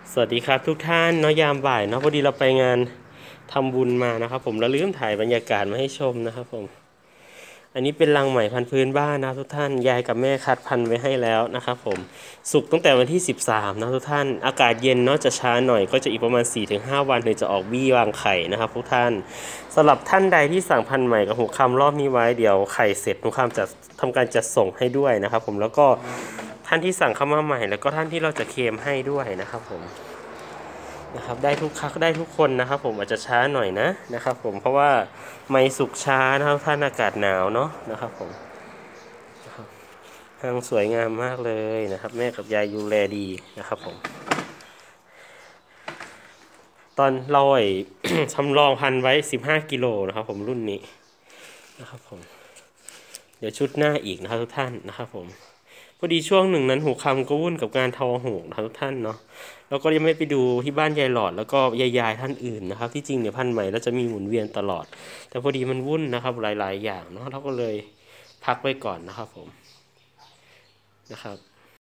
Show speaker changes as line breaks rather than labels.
สวัสดีครับทุกท่านเนาะยามบ่ายเนาะพอดีเราไปงานทำบุญมานะครับผมแล้วลืมถ่ายบรรยากาศมาให้ชมนะครับผมอันนี้เป็นรังไหมพันธุ์พื้นบ้านนะทุกท่านยายกับแม่คัดพันธุ์ไว้ให้แล้วนะครับผมสุกตั้งแต่วันที่13นะทุกท่านอากาศเย็นเนาะจะช้าหน่อยก็จะอีกประมาณ4-5วันถึงจะออกบี้วางไข่นะครับทุกท่านสำหรับท่านใดที่สั่งพันธุ์ใหม่กับหูคำรอบนี้ไว้เดี๋ยวไข่เสร็จหูคำจะทำการจัดส่งให้ด้วยนะครับผมแล้วก็ท่านที่สั่งเข้ามาใหม่แล้วก็ท่านที่เราจะเคลมให้ด้วยนะครับผม นะครับได้ทุกคักได้ทุกคนนะครับผมอาจจะช้าหน่อยนะครับผมเพราะว่าไม่สุกช้านะครับท่านอากาศหนาวเนาะนะครับผมนะครับทางสวยงามมากเลยนะครับแม่กับยายดูแลดีนะครับผมตอนเราทำลองพันไว้15 กิโลนะครับผมรุ่นนี้นะครับผมเดี๋ยวชุดหน้าอีกนะครับทุกท่านนะครับผมพอดีช่วงหนึ่งนั้นหูคำก็วุ่นกับงานทอหูนะครับทุกท่านเนาะแล้วก็ยังไม่ไปดูที่บ้านยายหลอดแล้วก็ยายท่านอื่นนะครับที่จริงเนี่ยพันใหม่แล้วจะมีหมุนเวียนตลอดแต่พอดีมันวุ่นนะครับหลายๆอย่างเนาะเราก็เลยพักไว้ก่อนนะครับผมนะครับ